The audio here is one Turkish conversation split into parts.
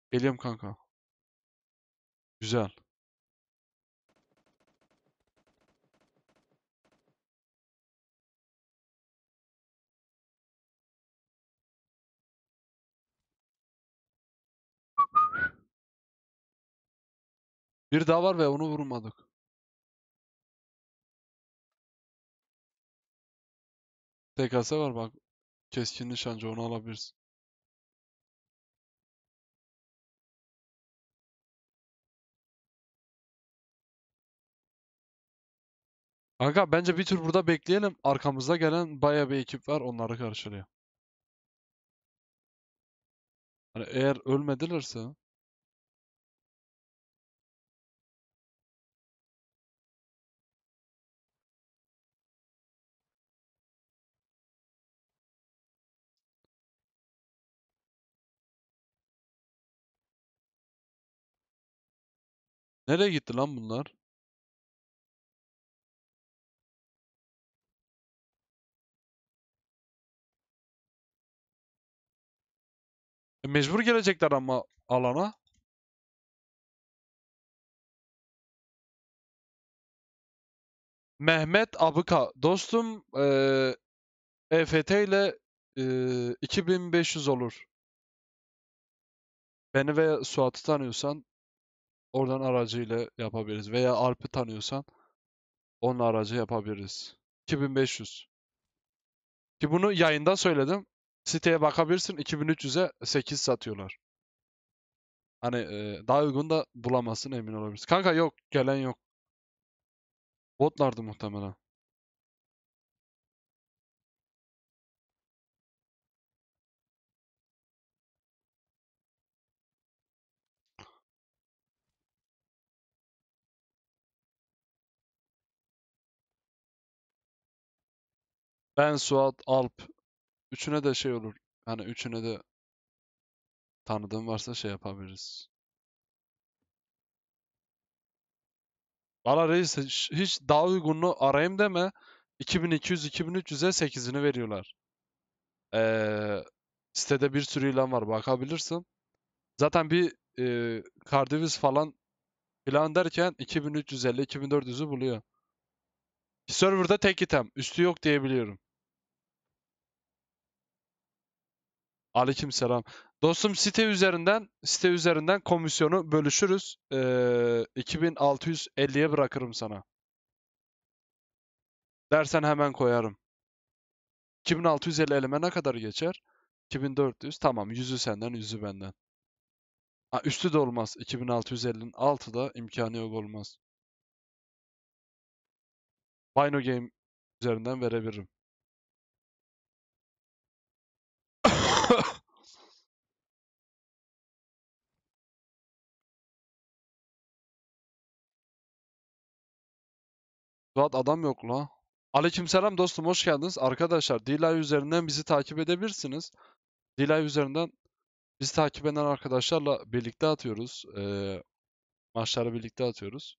Geliyorum kanka. Güzel. Bir daha var ve onu vurmadık. TKS var bak. Keskin nişancı onu alabiliriz. Kanka bence bir tur burada bekleyelim. Arkamızda gelen baya bir ekip var. Onları karşılıyor. Hani eğer ölmedilerse. Nereye gitti lan bunlar? Mecbur gelecekler ama alana. Mehmet Abıka. Dostum EFT ile 2500 olur. Beni ve Suat'ı tanıyorsan oradan aracıyla yapabiliriz. Veya Alp'i tanıyorsan onun aracı yapabiliriz. 2500. Ki bunu yayında söyledim. Siteye bakabilirsin. 2300'e 8 satıyorlar. Hani daha uygun da bulamazsın emin olabilirsin. Kanka yok. Gelen yok. Botlardı muhtemelen. Ben, Suat, Alp. Üçüne de şey olur. Hani üçüne de tanıdığım varsa şey yapabiliriz. Valla reis hiç daha uygununu arayayım deme. 2200-2300'e 8'ini veriyorlar. Ee, sitede bir sürü ilan var bakabilirsin. Zaten bir Cardivis falan derken 2350-2400'ü buluyor. Server'da tek item. Üstü yok diyebiliyorum. Aleykümselam. Dostum site üzerinden komisyonu bölüşürüz. 2650'ye bırakırım sana. Dersen hemen koyarım. 2650 elime ne kadar geçer? 2400. Tamam. Yüzü senden, yüzü benden. Ha, üstü de olmaz. 2650'nin altı da imkanı yok olmaz. Bino Game üzerinden verebilirim. Suat adam yok la. Aleykümselam dostum hoş geldiniz. Arkadaşlar D-Live üzerinden bizi takip edebilirsiniz. D-Live üzerinden bizi takip eden arkadaşlarla birlikte atıyoruz. Maçları birlikte atıyoruz.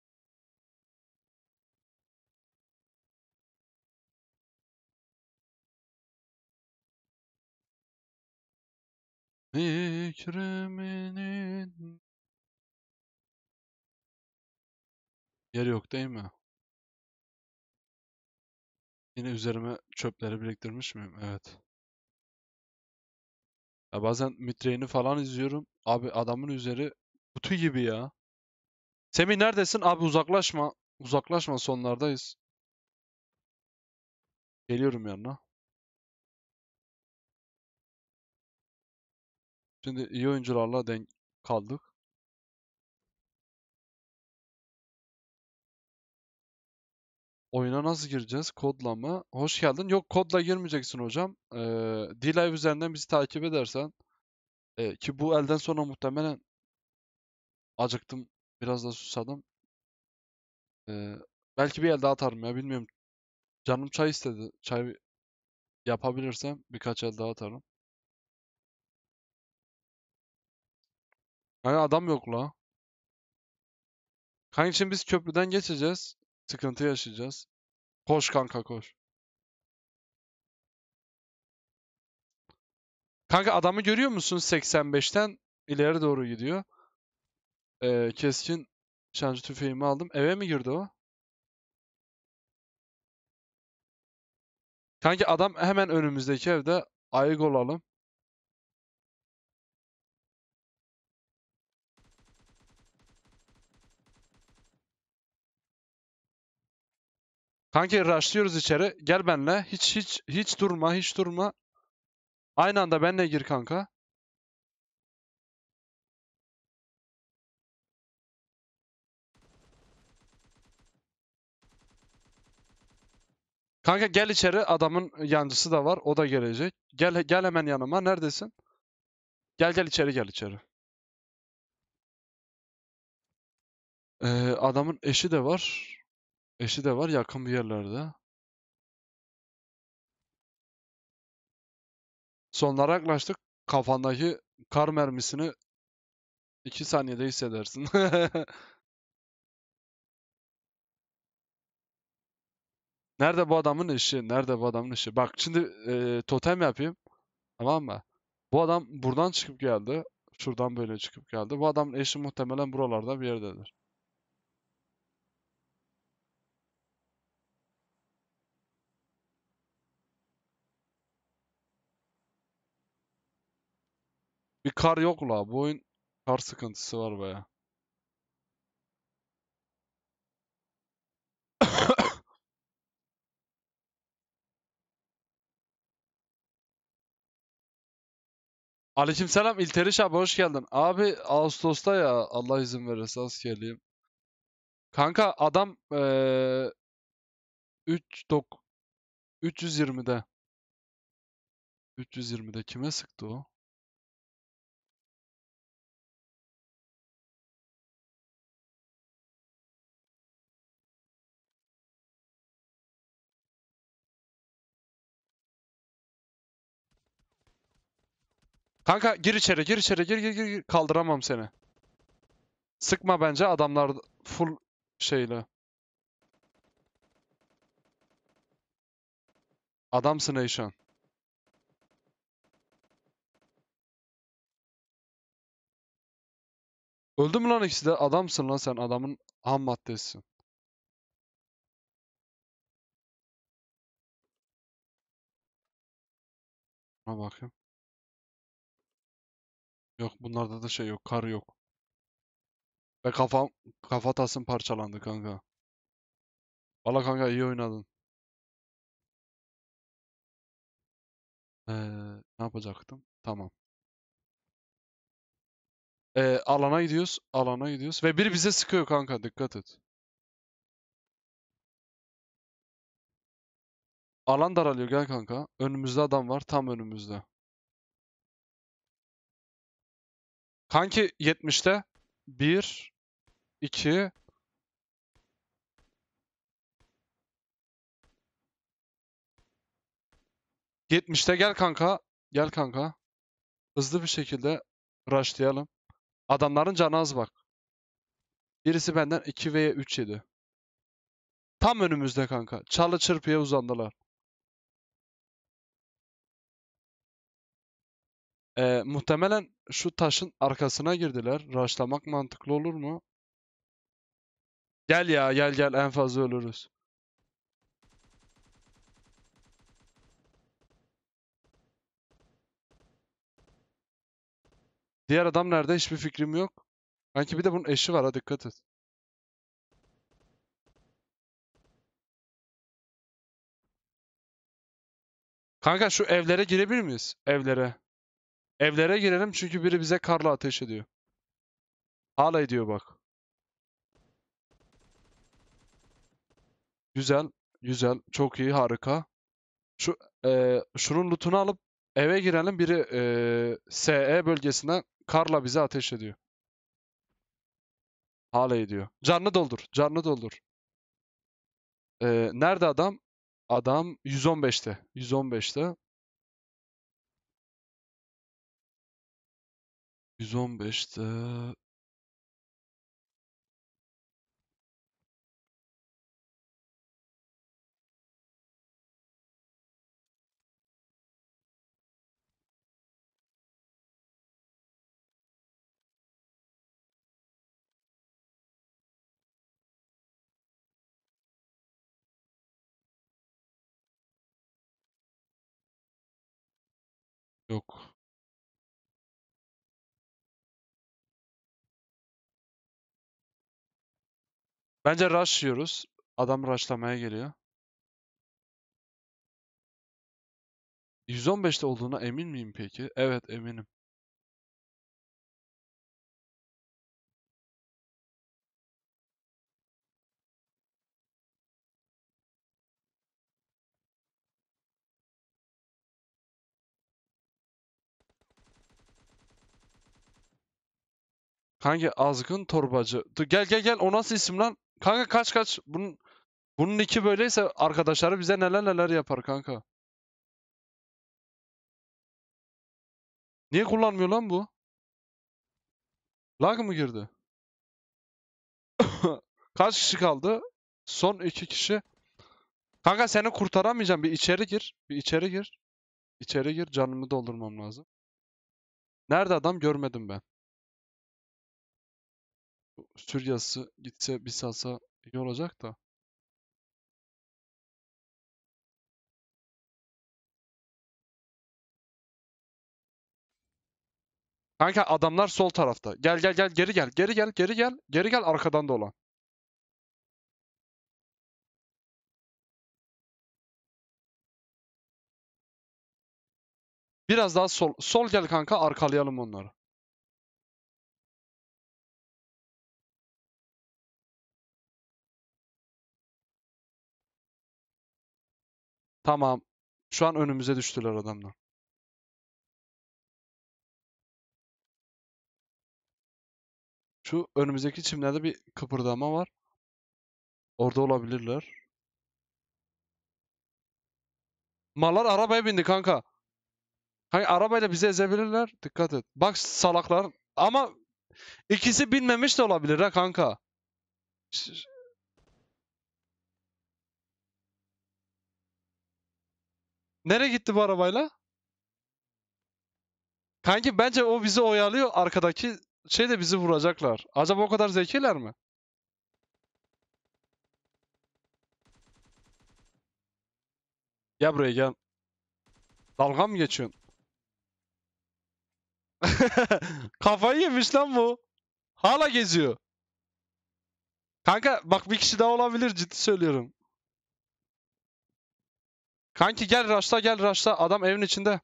Fikriminin yeri yok değil mi? Yine üzerime çöpleri biriktirmiş miyim? Evet. Ya bazen Mitraine'i falan izliyorum. Abi adamın üzeri kutu gibi ya. Semih neredesin? Abi uzaklaşma. Uzaklaşma sonlardayız. Geliyorum yanına. Şimdi iyi oyuncularla denk kaldık. Oyuna nasıl gireceğiz? Kodla mı? Hoş geldin. Yok kodla girmeyeceksin hocam. D-Live üzerinden bizi takip edersen ki bu elden sonra muhtemelen acıktım. Biraz da susadım. Ee, belki bir el daha atarım ya bilmiyorum. Canım çay istedi. Çay yapabilirsem birkaç el daha atarım. Hani adam yok la. Kanka için biz köprüden geçeceğiz. Sıkıntı yaşayacağız. Koş kanka koş. Kanka adamı görüyor musun 85'ten? ileri doğru gidiyor. Keskin nişancı tüfeğimi aldım. Eve mi girdi o? Kanki adam hemen önümüzdeki evde. Ayık olalım. Kanki rushlıyoruz içeri. Gel benle. Hiç durma, hiç durma. Aynı anda benle gir kanka. Kanka gel içeri. Adamın yancısı da var. O da gelecek. Gel hemen yanıma. Neredesin? Gel içeri gel içeri. Adamın eşi de var. Eşi de var yakın bir yerlerde. Sonlara yaklaştık. Kafandaki kar mermisini 2 saniyede hissedersin. Nerede bu adamın eşi? Nerede bu adamın eşi? Bak şimdi totem yapayım. Tamam mı? Bu adam buradan çıkıp geldi. Şuradan böyle çıkıp geldi. Bu adamın eşi muhtemelen buralarda bir yerdedir. Bir kar yok la. Bu oyun kar sıkıntısı var baya. Aleykümselam İlteriş abi hoş geldin. Abi Ağustos'ta ya Allah izin verirse askerliyim. Kanka adam 320'de. 320'de kime sıktı o? Kanka gir içeri gir içeri gir. Kaldıramam seni. Sıkma bence adamlar full şeyle. Adamsın Eyşan. Öldü mü lan ikisi de? Adamsın lan sen. Adamın ham maddesisin. Ha bakayım. Yok bunlarda da şey yok. Kar yok. Ve kafatasım parçalandı kanka. Valla kanka iyi oynadın. Ne yapacaktım? Tamam. Alana gidiyoruz. Alana gidiyoruz. Ve biri bize sıkıyor kanka. Dikkat et. Alan daralıyor. Gel kanka. Önümüzde adam var. Tam önümüzde. Kanki 70'te. 1, 2. 70'te gel kanka. Gel kanka. Hızlı bir şekilde rushlayalım. Adamların canı az bak. Birisi benden 2 veya 3 yedi. Tam önümüzde kanka. Çalı çırpıya uzandılar. Muhtemelen şu taşın arkasına girdiler. Rushlamak mantıklı olur mu? Gel ya gel en fazla ölürüz. Diğer adam nerede? Hiçbir fikrim yok. Kanki bir de bunun eşi var ha dikkat et. Kanka şu evlere girebilir miyiz? Evlere. Evlere girelim çünkü biri bize karla ateş ediyor. Hala ediyor bak. Güzel. Güzel. Çok iyi. Harika. Şunun lootunu alıp eve girelim. Biri SE bölgesinden karla bize ateş ediyor. Hala ediyor. Canlı doldur. Canlı doldur. Nerede adam? Adam 115'te. 115'te. 115'te. Yok. Bence rush yiyoruz. Adam rushlamaya geliyor. 115'te olduğuna emin miyim peki? Evet, eminim. Kanka azgın torbacı. Dur, gel gel gel. O nasıl isim lan? Kanka kaç kaç. Bunun iki böyleyse arkadaşları bize neler neler yapar kanka. Niye kullanmıyor lan bu? Lag mı girdi? Kaç kişi kaldı? Son iki kişi. Kanka seni kurtaramayacağım. Bir içeri gir. Bir içeri gir. İçeri gir. Canımı doldurmam lazım. Nerede adam görmedim ben. Süryası gitse bir salsa iyi olacak da. Kanka adamlar sol tarafta. Gel gel gel geri gel. Geri gel geri gel. Geri gel arkadan dolan. Biraz daha sol. Sol gel kanka arkalayalım onları. Tamam. Şu an önümüze düştüler adamlar. Şu önümüzdeki çimlerde bir kıpırdama var. Orada olabilirler. Mallar arabaya bindi kanka. Kanka arabayla bizi ezebilirler. Dikkat et. Bak salaklar. Ama ikisi binmemiş de olabilir ha kanka. Ş- ş- Nereye gitti bu arabayla? Kanki bence o bizi oyalıyor. Arkadaki şey de bizi vuracaklar. Acaba o kadar zekiler mi? Gel buraya gel. Dalga mı geçiyorsun? Kafayı yemiş lan bu. Hala geziyor. Kanka bak bir kişi daha olabilir ciddi söylüyorum. Kanki gel rush'ta gel rush'ta. Adam evin içinde.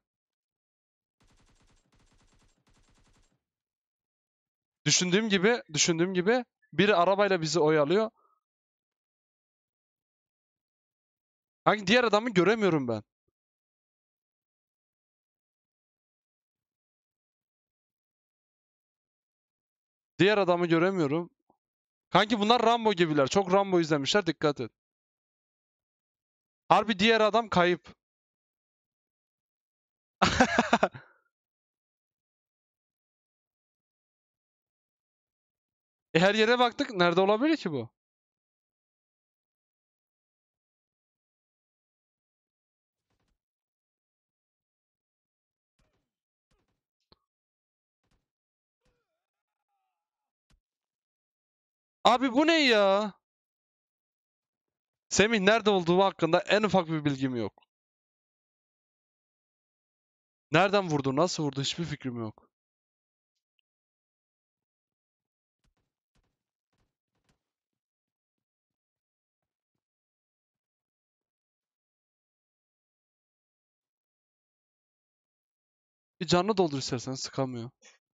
Düşündüğüm gibi biri arabayla bizi oyalıyor. Kanki diğer adamı göremiyorum ben. Diğer adamı göremiyorum. Kanki bunlar Rambo gibiler. Çok Rambo izlemişler. Dikkat et. Harbi diğer adam kayıp. Her yere baktık. Nerede olabilir ki bu? Abi bu ne ya? Semih nerede olduğu hakkında en ufak bir bilgim yok. Nereden vurdu, nasıl vurdu hiçbir fikrim yok. Bir canlı doldur istersen sıkamıyor.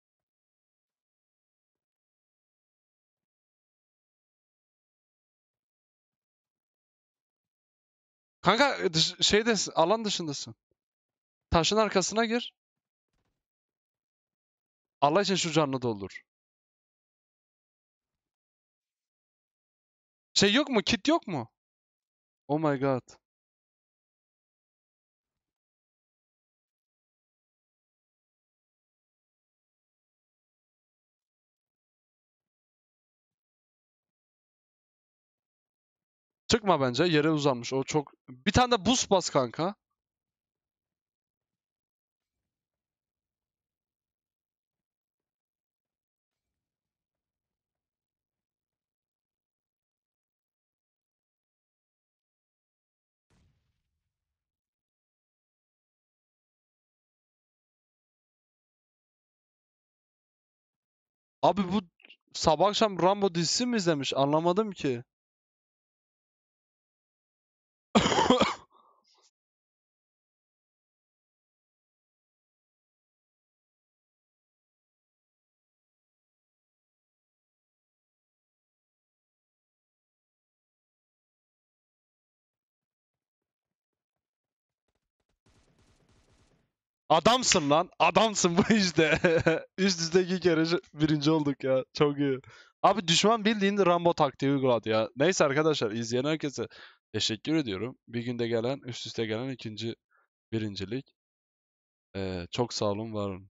Kanka şeydesin, alan dışındasın. Taşın arkasına gir. Allah için şu canlı doldur. Şey yok mu? Kit yok mu? Oh my god. Çıkma bence. Yere uzanmış. O çok... Bir tane de boost bas kanka. Abi bu sabah akşam Rambo dizisi mi izlemiş? Anlamadım ki. Adamsın lan. Adamsın bu işte. Üst üste 2 kere birinci olduk ya. Çok iyi. Abi düşman bildiğin Rambo taktiği uyguladı ya. Neyse arkadaşlar, izleyen herkese teşekkür ediyorum. Bir günde gelen, üst üste gelen ikinci birincilik. Çok sağ olun, var olun.